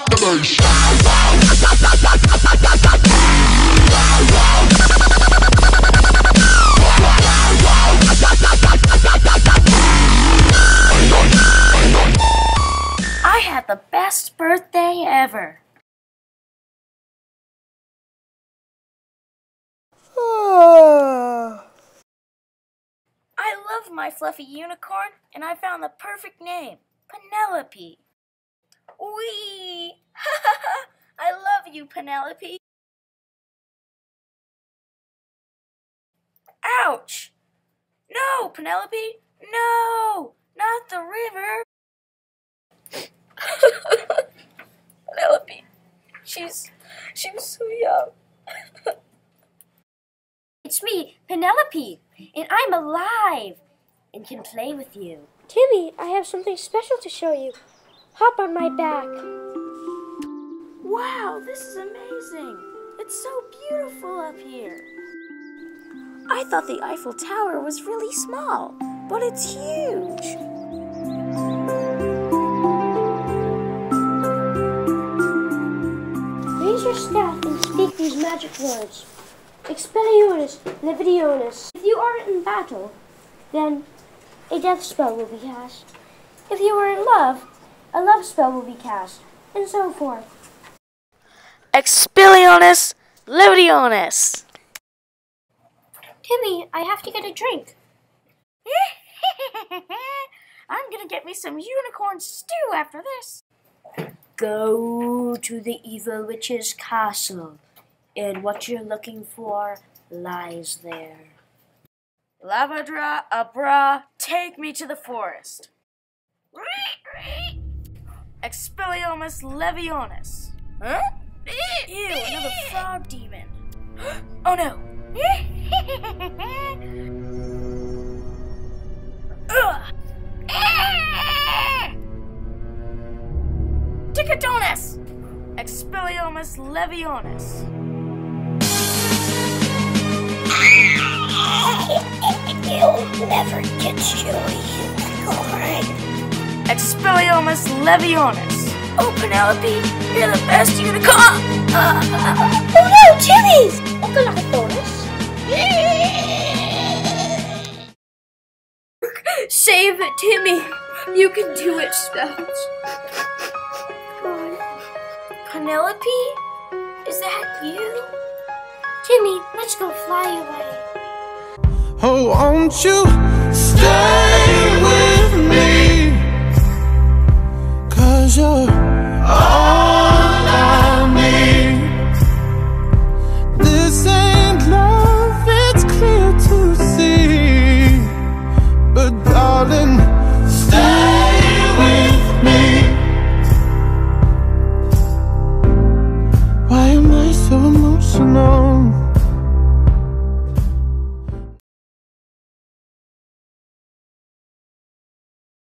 I had the best birthday ever. I love my fluffy unicorn, and I found the perfect name, Penelope. Wee! I love you, Penelope. Ouch! No, Penelope! No! Not the river! Penelope, she was so young. It's me, Penelope, and I'm alive and can play with you. Timmy, I have something special to show you. Hop on my back. Wow, this is amazing. It's so beautiful up here. I thought the Eiffel Tower was really small, but it's huge. Raise your staff and speak these magic words. Expelliarmus, Levitionis. If you are in battle, then a death spell will be cast. If you are in love, a love spell will be cast, and so forth. Expelliarmus, Levitionis. Timmy, I have to get a drink. I'm gonna get me some unicorn stew after this. Go to the evil witch's castle, and what you're looking for lies there. Lavadra Abra, take me to the forest. Expelliarmus Levitionis. Huh? Ew, another frog demon. Oh no. Ticadonus! Expelliarmus Levitionis. You'll never get your unicorn. Expelliarmus Levitionis. Oh, Penelope, you're the best unicorn! Oh no, Timmy! Okalakatonus. Save it, Timmy! You can do it, Spells. Penelope? Is that you? Timmy, let's go fly away. Oh, won't you stay with me? 'Cause you're